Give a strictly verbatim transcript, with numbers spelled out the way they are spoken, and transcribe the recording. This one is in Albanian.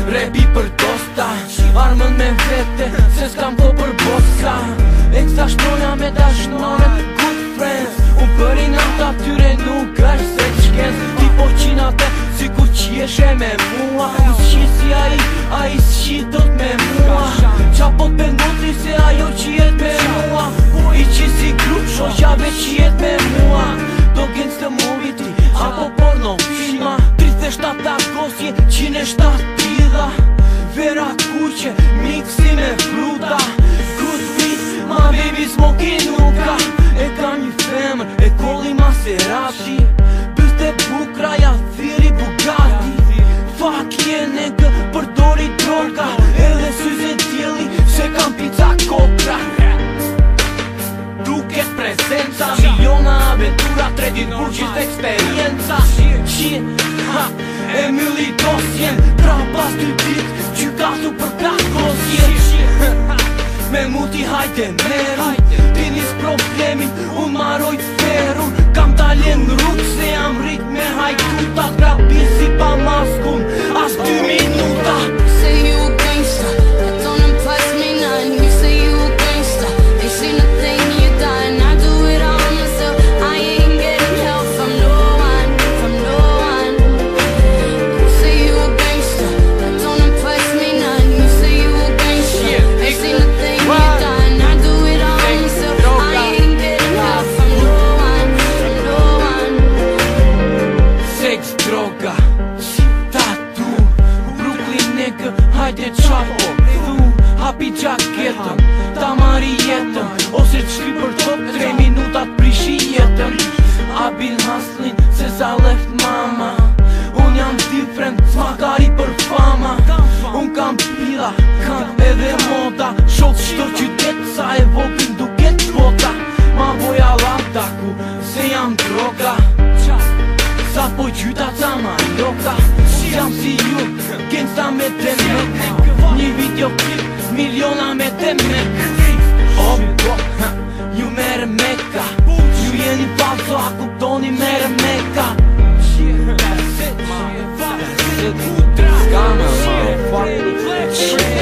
Repi për dosta, armën me vete, se s'kam ko për bossa. Eksta shpronja me dashnoret, good friends. Unë për i nata tyre nuk është se qkens. Ti po qinate, si ku qjeshe me mua. Unë s'qi si a i, a i s'qi dot me mua. Qa po t'pengoti se ajo qiet me mua. I qi si grup shoqave qiet me mua. Do gënës të moviti, apo porno filma. Tridhjet e shtatë agostje, qind e shtatë tida. Vera kuqe, miksi me fruta. Good fit, ma baby smoking nuka. E kam një femër, e kolli Maserati. Bëste bukra, ja thiri Bugatti. Fuck je nigga, përdori droga. Edhe syze djeli, se kam pizza kokra. Duket prezenca, miliona aventura, tre dit burqis eksperienca. Qi, ha, e mylli dosjen. Pra pas dy dit, gjykatu për plakosjen. Me muti hajde meru, ti nis problemin, unë maroj ferun. Kam talen rrug se jam rrit me hajtuta. Krapir si pa maskun, as dy minuta. Say you a gangsta, that don't impress me none. You say you a gangsta, they seen a thing you done. I do it all myself, I ain't getting help from no one, from no one. You say you a gangsta, that don't impress me none. You say you a gangsta, they seen a thing you done. I do it all myself, I ain't getting help from no one, from no one. Seks, droga, tatu, Brooklyn nigga, hajde qapo. Thu, hapi gjaketën, ta mari jetën. Ose qli për top, tre minutat prishi jetën. Abil haslin, se sa left mama. Unë jam different, s'makari për fama. Unë kam pila, kam edhe moda. Shok qdo qytet, sa e vogin duket bota. Ma boja lataku, se jam droga. Sa po gjyta ca ma loka. Jam si ju, gangsta me demek. Një videoklip, miliona me demek. O po, ju mere meka. Ju jeni falso, a kuptoni mere meka. That's it, man. That's it. Scammer, man. Fuck.